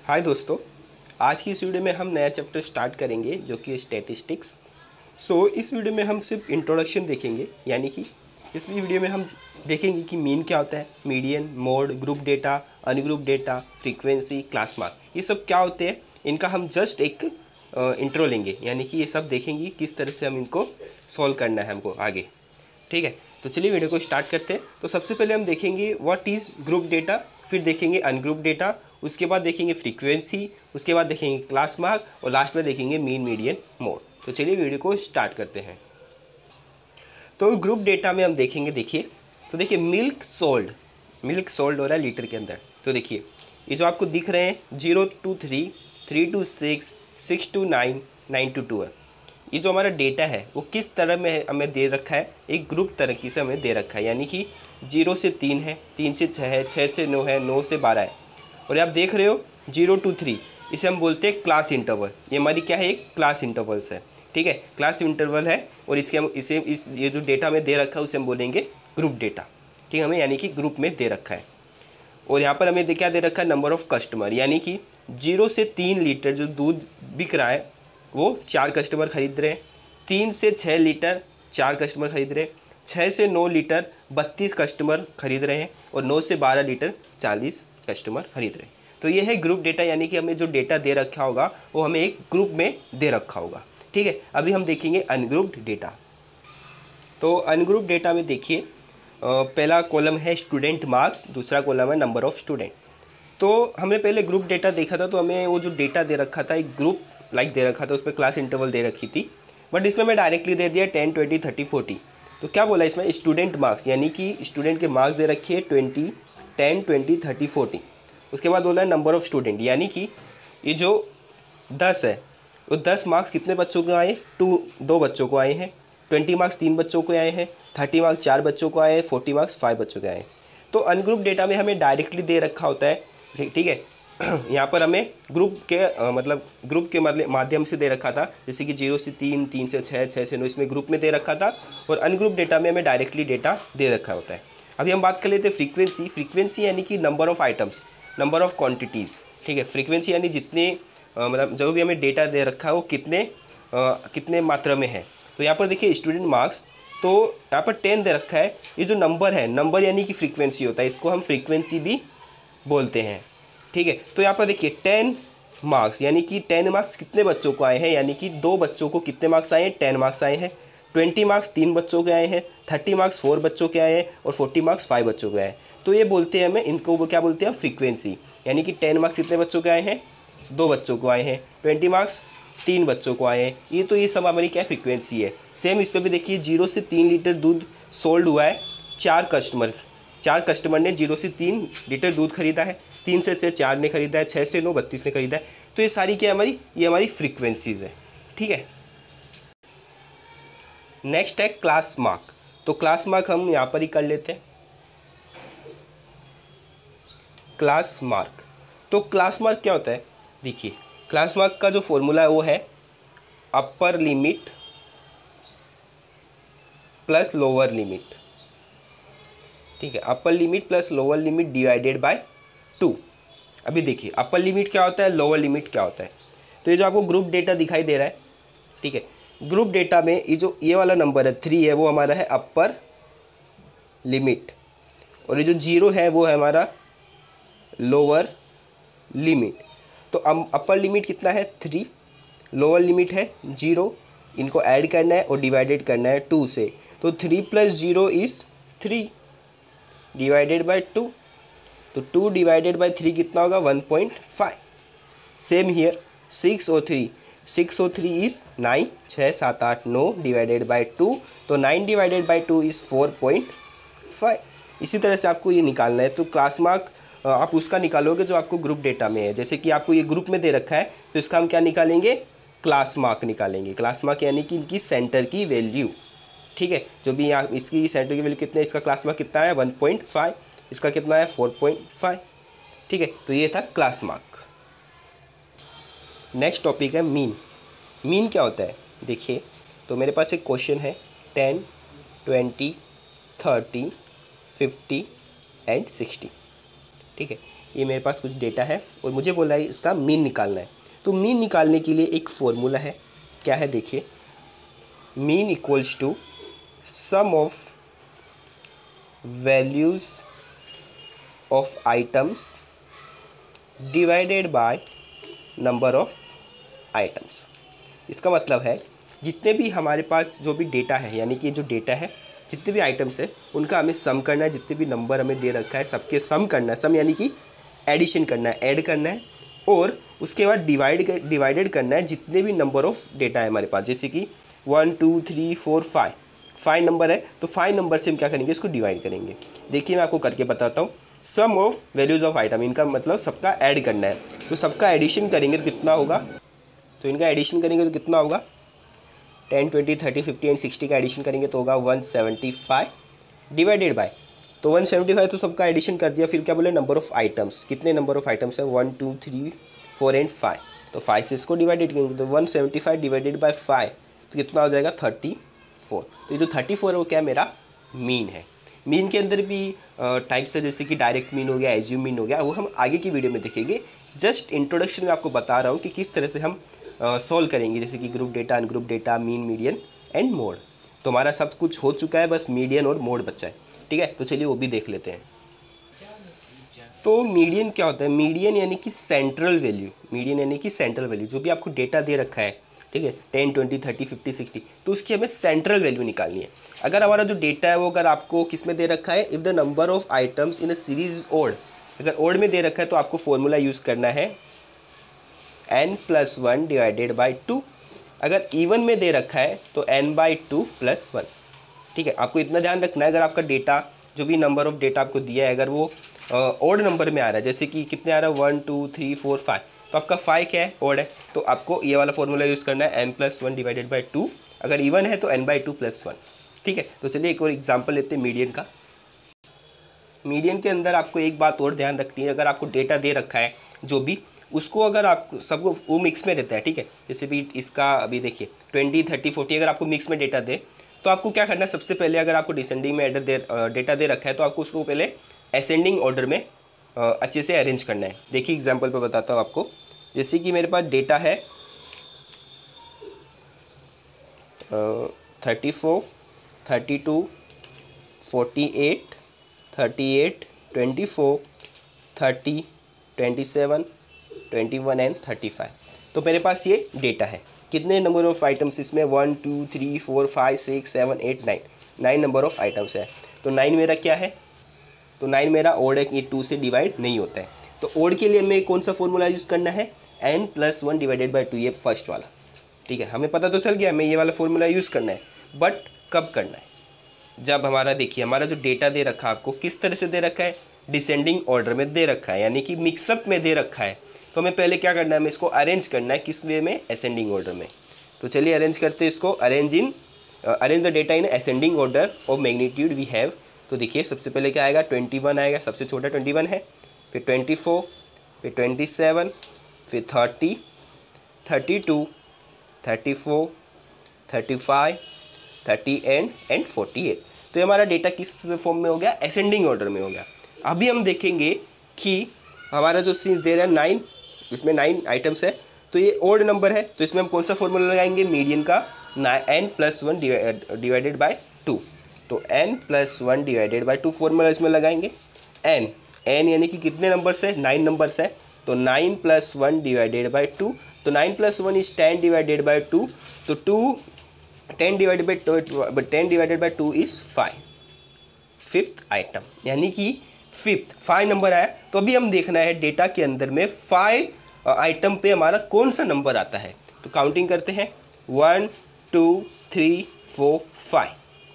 हाय दोस्तों, आज की इस वीडियो में हम नया चैप्टर स्टार्ट करेंगे जो कि स्टैटिस्टिक्स। इस वीडियो में हम सिर्फ इंट्रोडक्शन देखेंगे, यानी कि इस वीडियो में हम देखेंगे कि मीन क्या होता है, median, mode, group data, ungroup data, frequency, class mark, ये सब क्या होते हैं। इनका हम जस्ट एक इंट्रो लेंगे, यानी कि ये सब देखेंगे किस तरह से हम इनको सॉल्व करना है हमको आगे। ठीक है, तो चलिए वीडियो को स्टार्ट करते हैं। तो सबसे पहले हम देखेंगे व्हाट इज़ ग्रुप डेटा, फिर देखेंगे अनग्रुप डेटा, उसके बाद देखेंगे फ्रीक्वेंसी, उसके बाद देखेंगे क्लास मार्क और लास्ट में देखेंगे मीन, मीडियन, मोड। तो चलिए वीडियो को स्टार्ट करते हैं। तो ग्रुप डेटा में हम देखेंगे, देखिए तो देखिए मिल्क सोल्ड हो रहा है लीटर के अंदर। तो देखिए ये जो आपको दिख रहे हैं 0 to 3, 3 to 6, 6 to 9, 9 to 2 है। ये जो हमारा डेटा है वो किस तरह में हमें दे रखा है, एक ग्रुप तरीके से हमें दे रखा है, यानी कि 0 से 3 है, 3 से 6 है, 6 से 9 है, 9 से 12 है। और ये आप देख रहे हो 0 to 3, इसे हम बोलते हैं क्लास इंटरवल। ये हमारी क्या है, एक क्लास इंटरवल्स है। ठीक है, क्लास इंटरवल है और इसके हम ये जो डेटा हमें दे रखा है उसे हम बोलेंगे ग्रुप डेटा। ठीक है, हमें यानी कि ग्रुप में दे रखा है। और यहाँ पर हमें क्या दे रखा है, नंबर ऑफ़ कस्टमर, यानी कि 0 से 3 लीटर जो दूध बिक रहा है वो 4 कस्टमर ख़रीद रहे हैं, 3 से 6 लीटर 4 कस्टमर ख़रीद रहे हैं, 6 से 9 लीटर 32 कस्टमर ख़रीद रहे हैं और 9 से 12 लीटर 40 कस्टमर ख़रीद रहे हैं। तो ये है ग्रुप डेटा, यानी कि हमें जो डेटा दे रखा होगा वो हमें एक ग्रुप में दे रखा होगा। ठीक है, अभी हम देखेंगे अनग्रुप्ड डेटा। तो अनग्रुप्ड डेटा में देखिए पहला कॉलम है स्टूडेंट मार्क्स, दूसरा कॉलम है नंबर ऑफ़ स्टूडेंट। तो हमने पहले ग्रुप डेटा देखा था, तो हमें वो जो डेटा दे रखा था एक ग्रुप लाइक दे रखा था, उस पर क्लास इंटरवल दे रखी थी। बट इसमें मैं डायरेक्टली दे दिया 10, 20, 30, 40। तो क्या बोला इसमें, स्टूडेंट मार्क्स, यानी कि स्टूडेंट के मार्क्स दे रखे हैं 20, 10, 20, 30, 40। उसके बाद बोला है नंबर ऑफ़ स्टूडेंट, यानी कि ये जो 10 है वो 10 मार्क्स कितने बच्चों को आए, 2 बच्चों को आए हैं, 20 मार्क्स 3 बच्चों को आए हैं, 30 मार्क्स 4 बच्चों को आए हैं, 40 मार्क्स 5 बच्चों के आए हैं। तो अनग्रुप डेटा में हमें डायरेक्टली दे रखा होता है। ठीक है, यहाँ पर हमें ग्रुप के माध्यम से दे रखा था, जैसे कि 0 से 3, 3 से 6, 6 से 9, इसमें ग्रुप में दे रखा था। और अनग्रुप डेटा में हमें डायरेक्टली डेटा दे रखा होता है। अभी हम बात कर लेते हैं फ्रीक्वेंसी यानी कि number of items, number of quantities. ठीक है, फ्रीक्वेंसी यानी जितने जो भी हमें डेटा दे रखा है वो कितने मात्रा में है। तो यहाँ पर देखिए स्टूडेंट मार्क्स, तो यहाँ पर 10 दे रखा है। ये जो नंबर है, नंबर यानी कि फ्रीक्वेंसी होता है, इसको हम फ्रीक्वेंसी भी बोलते हैं। ठीक है, तो यहाँ पर देखिए 10 मार्क्स, यानी कि 10 मार्क्स कितने बच्चों को आए हैं, यानी कि 2 बच्चों को कितने मार्क्स आए हैं, 10 मार्क्स आए हैं। 20 मार्क्स 3 बच्चों के आए हैं, 30 मार्क्स 4 बच्चों के आए हैं और 40 मार्क्स 5 बच्चों के आए हैं। तो ये बोलते हैं हमें, इनको वो क्या बोलते हैं, फ्रीक्वेंसी। यानी कि 10 मार्क्स कितने बच्चों के आए हैं, 2 बच्चों को आए हैं, 20 मार्क्स 3 बच्चों को आए हैं। ये सब हमारी क्या फ्रीक्वेंसी है। सेम इस पर भी देखिए 0 से 3 लीटर दूध सोल्ड हुआ है, 4 कस्टमर ने 0 से 3 लीटर दूध खरीदा है, 3 से 6 4 ने खरीदा है, 6 से 9 32 ने खरीदा है। तो ये सारी क्या ये हमारी फ्रीक्वेंसीज है। ठीक है, नेक्स्ट है क्लास मार्क। तो क्लास मार्क हम यहाँ पर ही कर लेते हैं, क्लास मार्क। तो क्लास मार्क क्या होता है, देखिए क्लास मार्क का जो फॉर्मूला है वो है upper limit plus lower limit. ठीक है, upper limit plus lower limit divided by 2। अभी देखिए अपर लिमिट क्या होता है, लोअर लिमिट क्या होता है। तो ये जो आपको ग्रुप डेटा दिखाई दे रहा है, ठीक है, ग्रुप डेटा में ये वाला नंबर है 3 है, वो हमारा है अपर लिमिट, और ये जो 0 है वो है हमारा लोअर लिमिट। तो अपर लिमिट कितना है 3, लोअर लिमिट है 0, इनको ऐड करना है और डिवाइडेड करना है 2 से। तो 3 + 0 इज़ 3 डिवाइडेड बाय 2। तो 2 डिवाइडेड बाय 3 कितना होगा, 1.5। सेम हियर 6 और 3 इज़ 9, 6 7 8 9 डिवाइडेड बाय 2। तो 9 डिवाइडेड बाय 2 इज़ 4.5। इसी तरह से आपको ये निकालना है। तो क्लास मार्क आप उसका निकालोगे जो आपको ग्रुप डेटा में है। जैसे कि आपको ये ग्रुप में दे रखा है, तो इसका हम क्या निकालेंगे, क्लास मार्क निकालेंगे। क्लास मार्क यानी कि इनकी सेंटर की वैल्यू। ठीक है, जो भी यहाँ इसकी सेंटर की वैल्यू कितने, इसका क्लास मार्क कितना है 1.5, इसका कितना है 4.5। ठीक है, तो ये था क्लास मार्क। नेक्स्ट टॉपिक है मीन। मीन क्या होता है, देखिए तो मेरे पास एक क्वेश्चन है 10, 20, 30, 50 एंड 60। ठीक है, ये मेरे पास कुछ डेटा है और मुझे बोला है इसका मीन निकालना है। तो मीन निकालने के लिए एक फॉर्मूला है, क्या है देखिए, mean equals to sum of values of items divided by number of items. इसका मतलब है जितने भी हमारे पास जो भी डेटा है, यानी कि जो डेटा है जितने भी आइटम्स है उनका हमें सम करना है, जितने भी नंबर हमें दे रखा है सबके सम करना है। सम यानी कि एडिशन करना है, ऐड करना है, और उसके बाद डिवाइडेड करना है जितने भी नंबर ऑफ डेटा है हमारे पास। जैसे कि 1 2 3 4 5 नंबर है, तो 5 नंबर से हम क्या करेंगे, इसको डिवाइड करेंगे। देखिए मैं आपको करके बताता हूँ। Sum of values of item, इनका मतलब सबका ऐड करना है, तो सबका एडिशन करेंगे तो कितना होगा, तो इनका एडिशन करेंगे तो कितना होगा, 10 20 30 50 एंड 60 का एडिशन करेंगे तो होगा 175 डिवाइडेड बाय, तो 175 तो सबका एडिशन कर दिया। फिर क्या बोले, नंबर ऑफ आइटम्स, कितने नंबर ऑफ आइटम्स है, 1 2 3 4 एंड 5, तो 5 से इसको डिवाइडेड करेंगे तो 175 डिवाइडेड बाय 5 तो कितना हो जाएगा 34। तो ये जो 34 है वो क्या मेरा मीन है। मीन के अंदर भी टाइप्स है, जैसे कि डायरेक्ट मीन हो गया, एज्यूम मीन हो गया, वो हम आगे की वीडियो में देखेंगे। जस्ट इंट्रोडक्शन में आपको बता रहा हूँ कि किस तरह से हम सॉल्व करेंगे, जैसे कि group data, ungroup data, mean, median and mode. तो हमारा सब कुछ हो चुका है, बस मीडियन और मोड बचा है। ठीक है, तो चलिए वो भी देख लेते हैं। तो मीडियन क्या होता है, मीडियन यानी कि सेंट्रल वैल्यू, मीडियन यानी कि सेंट्रल वैल्यू, जो भी आपको डेटा दे रखा है, ठीक है, 10 20 30 50 60, तो उसकी हमें सेंट्रल वैल्यू निकालनी है। अगर हमारा जो डेटा है वो अगर आपको किस में दे रखा है, if the number of items in a series odd, अगर ओड में दे रखा है तो आपको फॉर्मूला यूज़ करना है n+1 डिवाइडेड बाई 2। अगर इवन में दे रखा है तो n/2 + 1। ठीक है, आपको इतना ध्यान रखना है, अगर आपका डेटा जो भी नंबर ऑफ डेटा आपको दिया है अगर वो ओड नंबर में आ रहा है, जैसे कि कितने आ रहा है 1 2 3 4 5, तो आपका 5 क्या है, ओड है, तो आपको ये वाला फॉर्मूला यूज़ करना है n+1 डिवाइडेड बाई 2। अगर इवन है तो n/2 + 1। ठीक है, तो चलिए एक और एग्जाम्पल लेते हैं मीडियन का। मीडियन के अंदर आपको एक बात और ध्यान रखनी है, अगर आपको डेटा दे रखा है जो भी, उसको अगर आपको सबको वो मिक्स में रहता है, ठीक है, जैसे भी इसका अभी देखिए 20 30 40 अगर आपको मिक्स में डेटा दे तो आपको क्या करना है, सबसे पहले अगर आपको डिसेंडिंग में डेटा दे रखा है तो आपको उसको पहले असेंडिंग ऑर्डर में अच्छे से अरेंज करना है। देखिए एग्जांपल पे बताता हूँ आपको, जैसे कि मेरे पास डेटा है 34 32 48 38 24 30 27 21 एंड 35। तो मेरे पास ये डेटा है। कितने नंबर ऑफ आइटम्स इसमें, 1 2 3 4 5 6 7 8 9 नंबर ऑफ आइटम्स है। तो 9 मेरा क्या है, तो 9 मेरा ओड है, ये 2 से डिवाइड नहीं होता है। तो ओड के लिए हमें कौन सा फॉर्मूला यूज़ करना है, n+1 डिवाइडेड बाई 2, ये फर्स्ट वाला। ठीक है, हमें पता तो चल गया हमें ये वाला फॉर्मूला यूज़ करना है, बट कब करना है, जब हमारा देखिए हमारा जो डेटा दे रखा है आपको किस तरह से दे रखा है, डिसेंडिंग ऑर्डर में दे रखा है, यानी कि मिक्सअप में दे रखा है। तो हमें पहले क्या करना है, हमें इसको अरेंज करना है, किस वे में, असेंडिंग ऑर्डर में। तो चलिए अरेंज करते हैं इसको, arrange the data in ascending order of magnitude we have. तो देखिए सबसे पहले क्या आएगा, 21 आएगा, सबसे छोटा 21 है, फिर 24, फिर 27, फिर 30 32 34 35 30 एंड 48। तो ये हमारा डेटा किस फॉर्म में हो गया, असेंडिंग ऑर्डर में हो गया। अभी हम देखेंगे कि हमारा जो सीन्स दे रहा है 9, इसमें 9 आइटम्स है, तो ये ओड नंबर है, तो इसमें हम कौन सा फॉर्मूला लगाएंगे, मीडियन का, n+1 डिवाइडेड बाय 2। तो n+1 डिवाइडेड बाय 2 फॉर्मूला इसमें लगाएंगे। n यानी कि कितने नंबर्स है, 9 नंबर्स है, तो 9+1 डिवाइडेड बाय 2, तो 9+1 इज 10 डिवाइडेड बाय 2, तो 10 divided by 2 is 5, fifth item, यानी कि 5 नंबर आया। तो अभी हम देखना है डेटा के अंदर में 5 आइटम पे हमारा कौन सा नंबर आता है। तो काउंटिंग करते हैं, 1 2 3 4 5।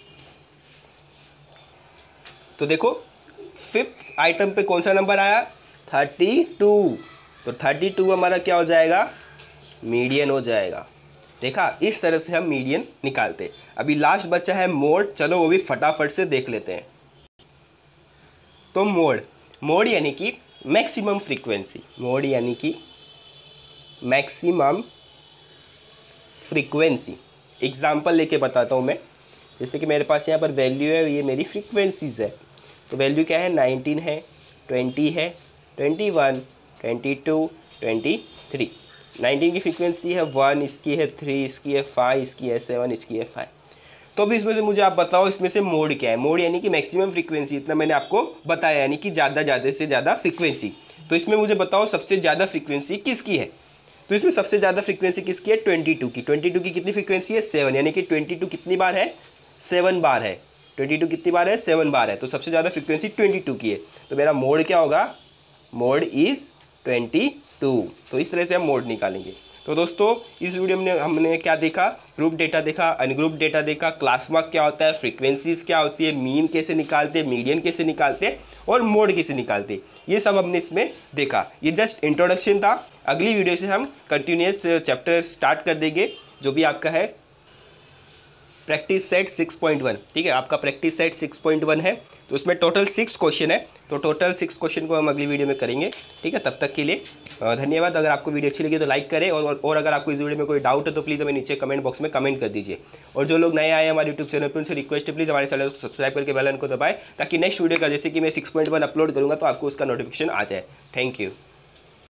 तो देखो 5th आइटम पे कौन सा नंबर आया, 32। तो 32 हमारा क्या हो जाएगा, मीडियन हो जाएगा। देखा, इस तरह से हम मीडियन निकालते। अभी लास्ट बचा है मोड, चलो वो भी फटाफट से देख लेते हैं। तो मोड यानी कि मैक्सिमम फ्रीक्वेंसी, मोड यानी कि मैक्सिमम फ्रीक्वेंसी। एग्जाम्पल लेके बताता हूँ मैं, जैसे कि मेरे पास यहाँ पर वैल्यू है, ये मेरी फ्रीक्वेंसीज है। तो वैल्यू क्या है, 19 है, 20 है, 21, 22, 23। 19 की फ्रीक्वेंसी है 1, इसकी है 3, इसकी है 5, इसकी है 7, इसकी है 5। तो अभी इसमें से मुझे आप बताओ इसमें से मोड क्या है। मोड यानी कि मैक्सिमम फ्रीक्वेंसी, इतना मैंने आपको बताया, यानी कि ज़्यादा से ज़्यादा फ्रीक्वेंसी। तो इसमें मुझे बताओ सबसे ज़्यादा फ्रीक्वेंसी किसकी है। तो इसमें सबसे ज़्यादा फ्रीक्वेंसी किसकी है, 22 की। 22 की कितनी फ्रीक्वेंसी है, 7, यानी कि 22 कितनी बार है, 7 बार है। 22 कितनी बार है, 7 बार है। तो सबसे ज़्यादा फ्रीक्वेंसी 22 की है। तो मेरा मोड क्या होगा, मोड इज़ 22। तो इस तरह से हम मोड निकालेंगे। तो दोस्तों इस वीडियो में हमने क्या देखा, ग्रुप डेटा देखा, अनग्रुप डेटा देखा, क्लास मार्क क्या होता है, फ्रीक्वेंसीज क्या होती है, मीन कैसे निकालते हैं, मीडियन कैसे निकालते हैं और मोड कैसे निकालते हैं, ये सब हमने इसमें देखा। ये जस्ट इंट्रोडक्शन था। अगली वीडियो से हम कंटिन्यूस चैप्टर स्टार्ट कर देंगे, जो भी आपका है प्रैक्टिस सेट 6.1। ठीक है, आपका प्रैक्टिस सेट 6.1 है। तो उसमें टोटल 6 क्वेश्चन है। तो टोटल 6 क्वेश्चन को हम अगली वीडियो में करेंगे। ठीक है, तब तक के लिए धन्यवाद। अगर आपको वीडियो अच्छी लगी तो लाइक करें, और अगर आपको इस वीडियो में कोई डाउट है तो प्लीज़ हमें नीचे कमेंट बॉक्स में कमेंट कर दीजिए। और जो लोग नए आए हैं हमारे यूट्यूब चैनल पर, उनसे रिक्वेस्ट है प्लीज़ हमारे चैनल को सब्सक्राइब करके बेल आइकन को दबाएं, ताकि नेक्स्ट वीडियो का जैसे कि मैं 6.1 अपलोड करूँगा तो आपको उसका नोटिफिकेशन आ जाए। Thank you.